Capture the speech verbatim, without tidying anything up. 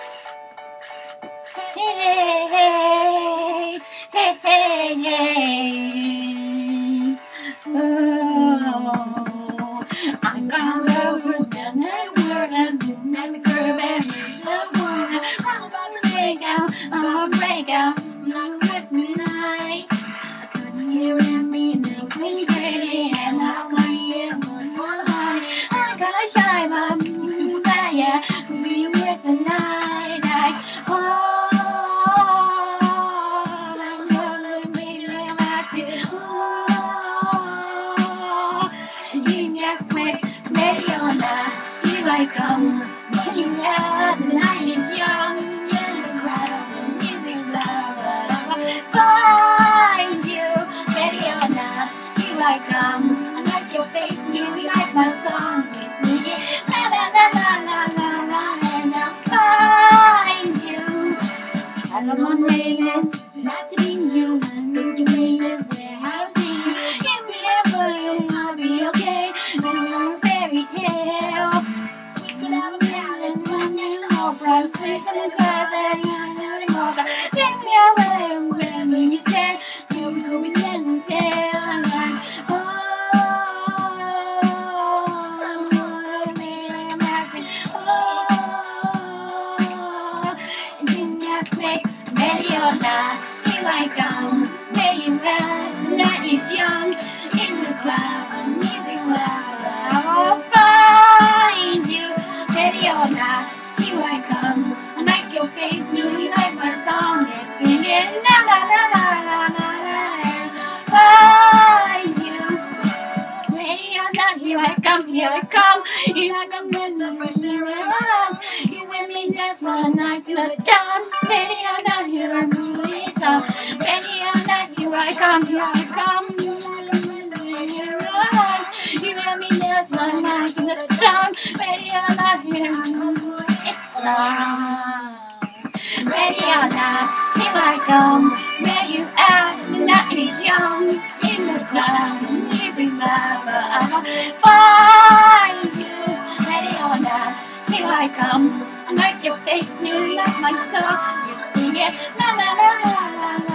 Hey, hey, hey, hey, hey. Oh, I'm gonna love you down the world and sit at the curb and reach the corner. I'm about to break out, I'm about to break out. I'm not good tonight. I could just hear it me and it was crazy. And I'm gonna get one more honey. I gotta shine, but you super bad, yeah. We'll be here tonight. I, oh. Here I come, when you have the night is young, in the crowd, the music's loud, but I'll find you, ready or not. Here I come, I like your face, do you like my song? Just sing it, la la la la la la la, and I'll find you. Hello, my name is nice to meet you. Think you're famous, where I'll see you. You'll be there for you, I'll be okay. Little fairy tale. Have a palace, one next hall, bright face and cars, and you're not more. Take me away, wherever you say, here we go, we stand and sail. I'm like, oh, I'm gonna make like a massive, oh, and then just make, ready or not, here I come, where you at, the night is young, in the cloud, the music's loud, I'll find you. Ready or not, here I come. I like your face, do you like my song? Yes, sing it, la la la la la la la, and I'll find you. Ready or not, here I come, here I come, here I come with the pressure and love. You and me dance from the night to the dawn. Ready or not, here I come with the song. Ready or not, here I come, here I come. You and me with the pressure and love. You and me dance from the night to the dawn. Ready or not, here I come for it's love. Ready or not, here I come. Where you at? The night is young. In the crowd, the music's loud, but I'll find you. Ready or not, here I come. I like your face, you like my song. You sing it, la la la la la la.